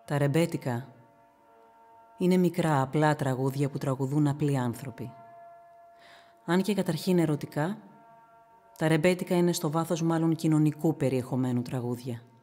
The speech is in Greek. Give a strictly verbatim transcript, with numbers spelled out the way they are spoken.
Τα ρεμπέτικα είναι μικρά, απλά τραγούδια που τραγουδούν απλοί άνθρωποι. Αν και καταρχήν ερωτικά, τα ρεμπέτικα είναι στο βάθος μάλλον κοινωνικού περιεχομένου τραγούδια.